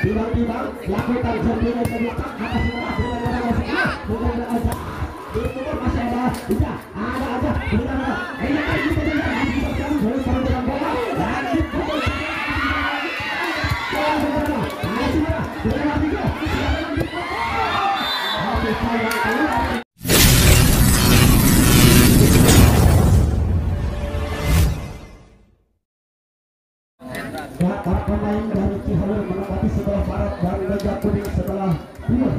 tiba-tiba lakukan jemput ke belakang atas bawah dengan masuk bukan aja itu masih ada bisa ada aja bukan ada ini kan kita jangan dipercayai dari pergerakan bola dan dipukul para pemain dari Cihalur menempati sebelah barat dan meja kuning sebelah timur.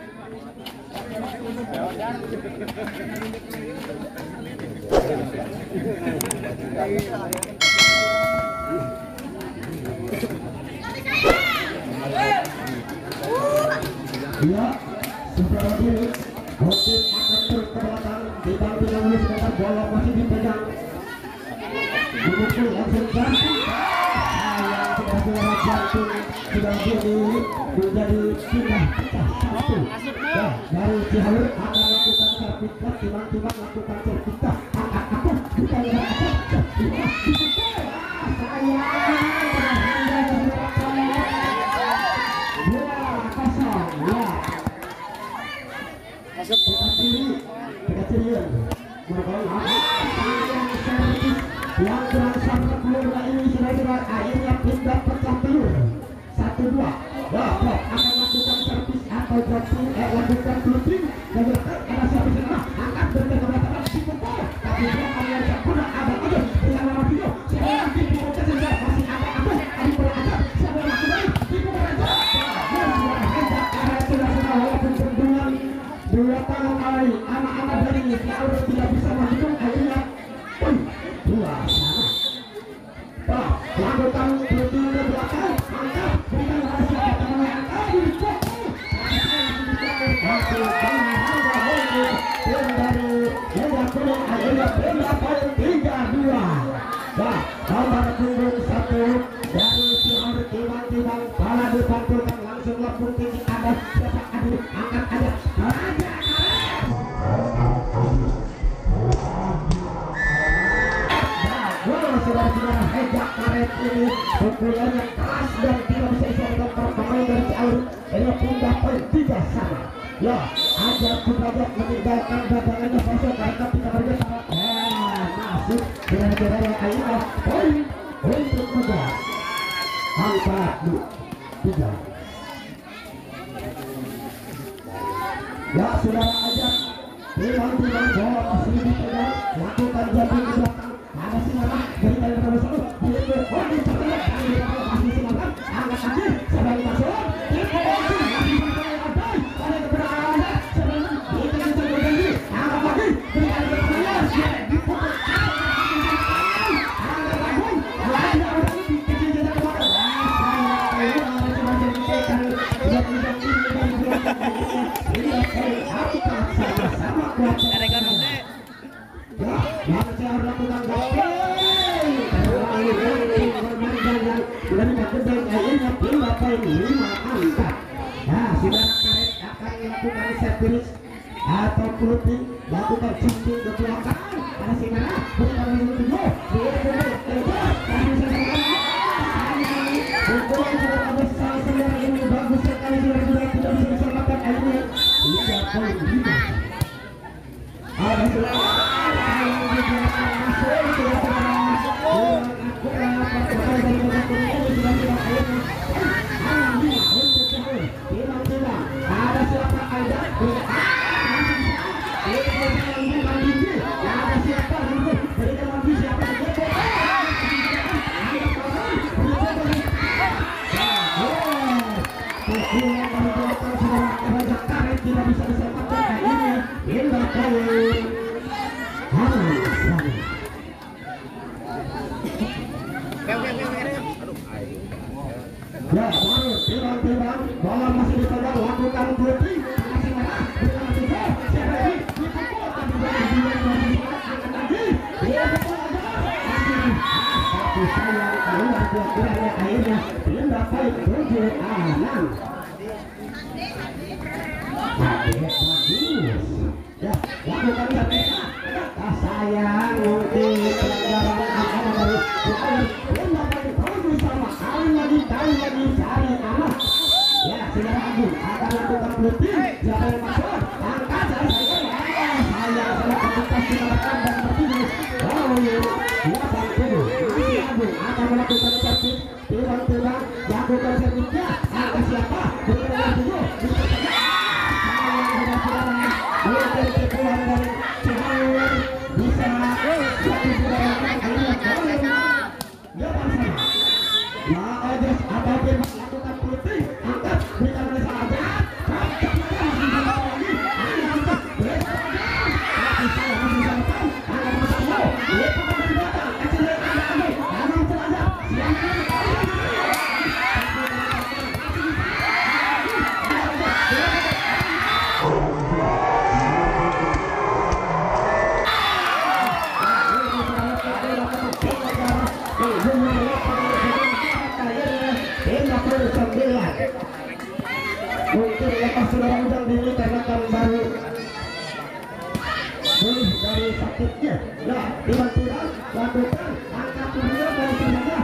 Ya, sebelah kiri, Hokin akan terus ke belakang, dibantu oleh sebentar bola masih dipegang. Dipukul langsung jantung. Jantung sudah jadi menjadi sudah pecah satu. Dari Cihalur akan lakukan serpikat, tiba-tiba lakukan serpikat. Aku bukan saya. Masuk ke kiri, yang berasal peluru ini sudah akhirnya pindah pecah telur 1-2. Dapat akan lakukan servis atau dropping lakukan floating dan ada servis tengah angkat berkeberatan dipukul tapi dia akan sempurna ada aja dengan nama video sekarang dipukul ke sini masih ada aku dipukul aja sebelum kembali dipukul aja sudah walaupun berdungan dua tangan kali anak-anak dari Cihalur tidak bisa menghitung akhirnya dua lakukan floating ke belakang angkat berikan rahasia teman yang tadi dipukul dari meja kuning akhirnya pindah poin 3-2. Nomor punggung 1 dari Cihalur tiba-tiba bola dipantulkan langsung lempung tinggi ada siapa aduh angkat aja saudara-saudara hejak karet ini pukulannya keras dan tidak bisa diselamatkan para pemain dari Cihalur. Ini pindah poin 3 sama. Ya, aja Sudrajat meninggalkan dagangannya kosong karena tidak bergerak. Masuk kira-kira yang akhirnya poin untuk muda. Angka 3. Ya, saudara aja tiba-tiba bola masih dipegang lakukan jambing ke belakang. Ada silakan berikan kepada satu dia masih silakan angkat kaki sebalik masuk ada keberatan sebelum kita terjadi angkat kaki berikan kepada dipukul atau floating lakukan jumping ke belakang ada si mana berikan dulu dia pukulan sudah besar saudara ini bagus sekali sudah tidak bisa diselamatkan akhirnya 3-5. Ada tidak bisa diselamatkan akhirnya pindah poin. Ya, baru tiba-tiba bola masih dipegang lakukan floating masih merah bukan tiga siapa lagi dipukul tapi angkat lagi dia pukul aja tapi sayang keluar kira-kira akhirnya pindah poin 7-6. Ya, lakukan servis sayang mungkin pelanggaran apa dari pindah poin sama kali lagi cari anak Lutin, siapa yang masuk? Angkat saya salah ketika silakan dan tertidur. Oh iya, dia bantu. Agung akan melakukan servis. Tiba-tiba lakukan servisnya. Angkat siapa? Berikan yang tujuh. Mungkin lepas saudara undang diri karena tahun baru dari sakitnya. Nah, tiba-tiba lakukan angkat tubuhnya dari saja.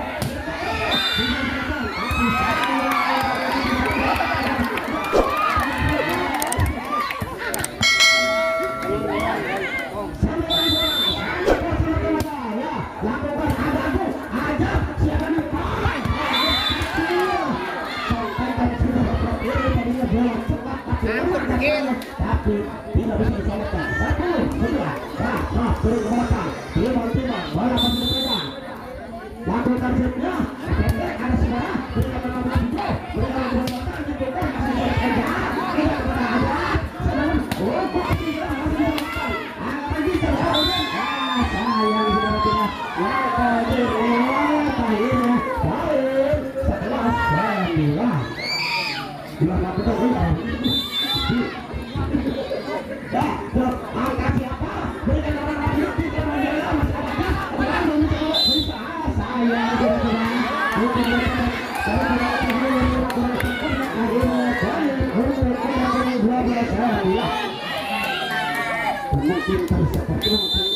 Tapi tidak bisa diselamatkan. Satu, kedua, turun ke belakang. Tiba-tiba bola masih dipegang. Lakukan setnya. Pendek ada semua. Berikan penampilan hijau. Berikan penampilan dibuka. Masih bekerja. Tidak kepada ada. Sedang masih dilakukan. Lagi terlalu. Sayang sudah tidak. Lagi akhirnya baik. Setelah 9. Bila lakukan ulang. Angkat siapa? Berikan orang lain. Tidak menjadi masalahnya. Orang mencoba berusaha. Saya tidak tenang. Mungkin seperti itu.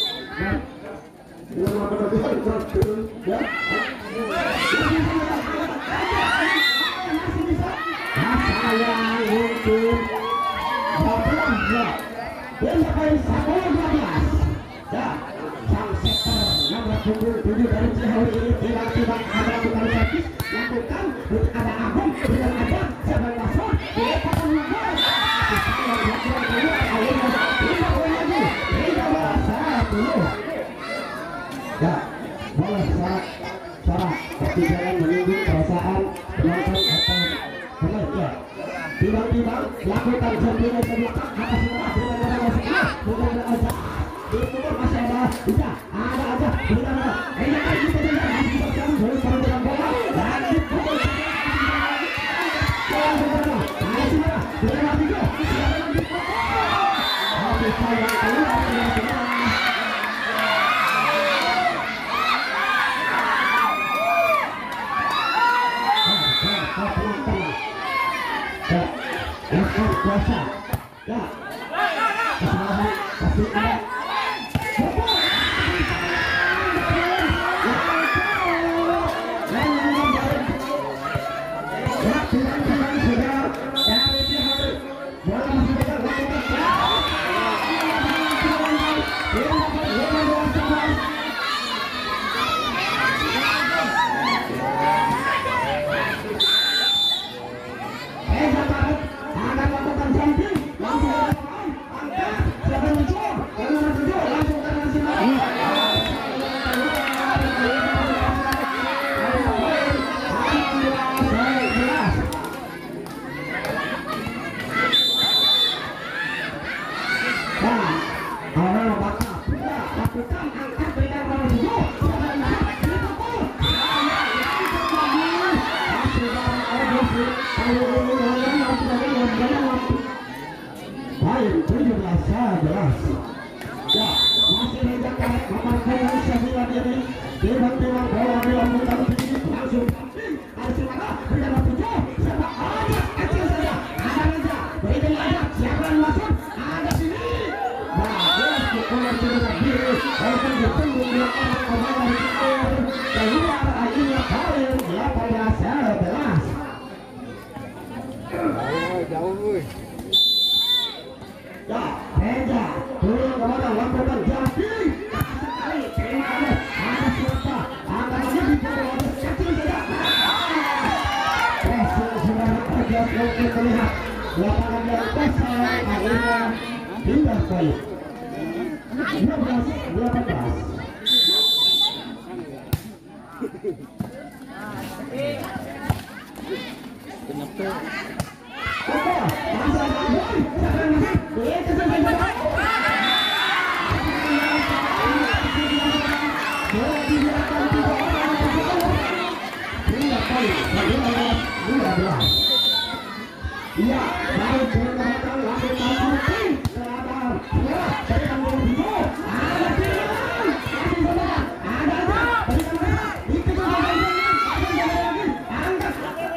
Dari Cihauri ini tiba-tiba ada bukan servis lakukan ada Agung dengan ada siapa masuk diletakkan nomor ya boleh suara tapi jangan menyinggung perasaan penonton atau pemirsa. Tiba-tiba lakukan servis ke belakang atas bawah dengan ada masuknya dengan ada itu masih ada bisa ada aja tidak ada ini kan kita tidak harus berjalan dari perjalanan bola dan dipukul kuasa ya kesalahan pasti ada. Jauh Ya, Reza turun kepada lakukan jalan pilih sekali. Terima ada siapa? Anggapannya di bawah kecil saja. Sudah kerja untuk melihat lapangan yang kosong akhirnya pindah poin 12-18. Iya, baru menggunakan langsung tampil terhadap dari tanggung jawab. Ada pilihan, masih sama, ada berikan itu lagi, angkat,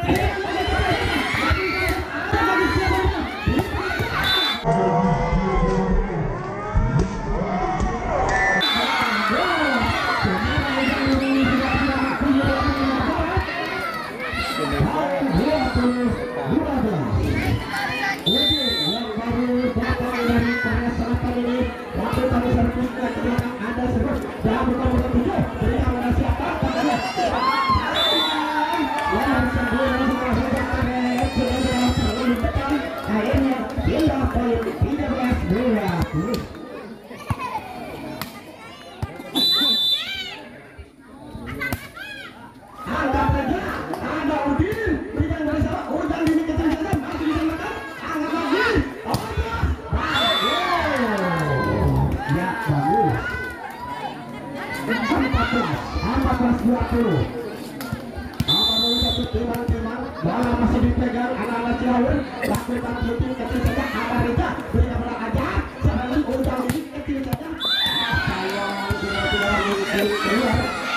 bola masih dipegang anak-anak Ciaur, lakukan shooting kecil saja, ada Reza berikan bola aja, sebenarnya ujang ini kecil saja. Sayang tidak mungkin keluar.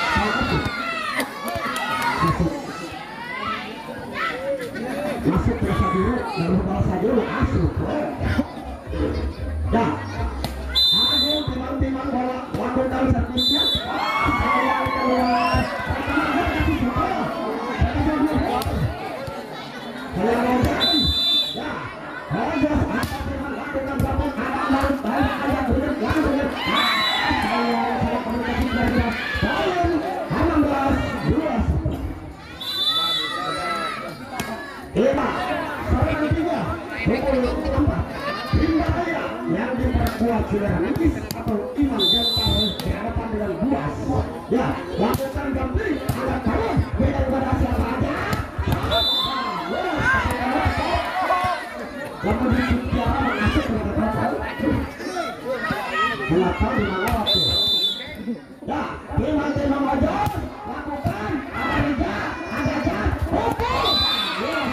Masuk terasa dulu, lalu bola saja masuk. Ya, aduh timang-timang bola, lakukan servisnya. Sayang keluar. Yang diperkuat sudah Lukis atau Imam Jempar berhadapan dengan Buas. Ya, lakukan gambling, angkat tangan, beda kepada siapa aja. Lalu disiapkan masuk ke belakang. Belakang di mana waktu? Ya, timang-timang aja. Lakukan, ada Reza, ada Jan, pukul. Yes,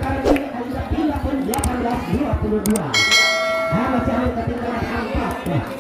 masih ada ketinggalan angkat.